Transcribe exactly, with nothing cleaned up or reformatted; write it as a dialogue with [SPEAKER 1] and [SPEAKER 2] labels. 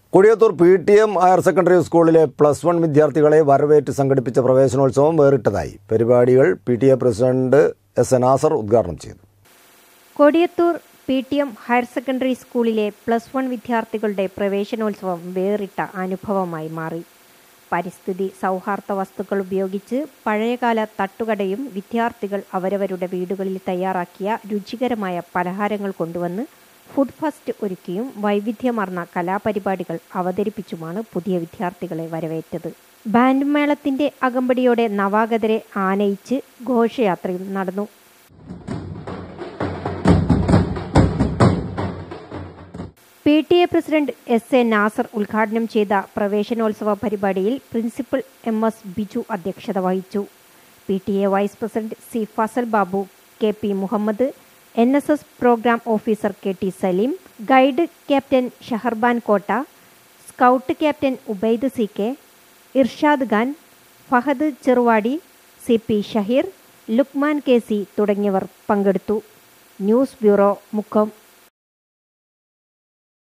[SPEAKER 1] Kodiyathur P T M higher secondary സ്കൂളിലെ plus one വിദ്യാർത്ഥികളെ വരവേറ്റ് സംഘടിപ്പിച്ച പ്രവേശനോത്സവം വേറിട്ടതായി. പരിപാടികൾ P T A president S A Nasar ഉദ്ഘാടനം ചെയ്തു.
[SPEAKER 2] Kodiyathur P T M higher secondary സ്കൂളിലെ പ്ലസ് വൺ വിദ്യാർത്ഥികളുടെ പ്രവേശനോത്സവം വേറിട്ട അനുഭവമായി മാറി. പരിസ്ഥിതി സൗഹാർദ്ദ വസ്തുക്കൾ ഉപയോഗിച്ച് പഴയകാല തട്ടുകടയും വിദ്യാർത്ഥികൾ അവരവരുടെ വീടുകളിൽ തയ്യാറാക്കിയ രുചികരമായ പലഹാരങ്ങൾ കൊണ്ടുവന്ന് ഫുഡ് ഫെസ്റ്റ് ഒരുക്കിയും വൈവിധ്യമാർന്ന കലാപരിപാടികൾ അവതരിപ്പിച്ചുമാണ് പുതിയ വിദ്യാർത്ഥികളെ വരവേറ്റത്. ബാൻഡ് മേളത്തിന്റെ അകമ്പടിയോടെ നവാഗതരെ ആനയിച്ച് ഘോഷയാത്രയും നടന്നു. P T A president S A Nasar ഉദ്ഘാടനം ചെയ്ത പ്രവേശനോത്സവ പരിപാടിയിൽ പ്രിൻസിപ്പൽ എം എസ് ബിജു അധ്യക്ഷത വഹിച്ചു. P T A vice president C Fasal Babu, K P Muhammad, N S S programme officer K T Saleem, guide captain Shaharban Kotta, scout captain Ubaid C K, Irshad Khan, Fahad Cheruvadi, C P Shaheer, Luqman K C തുടങ്ങിയവർ പങ്കെടുത്തു. News bureau, Mukkam.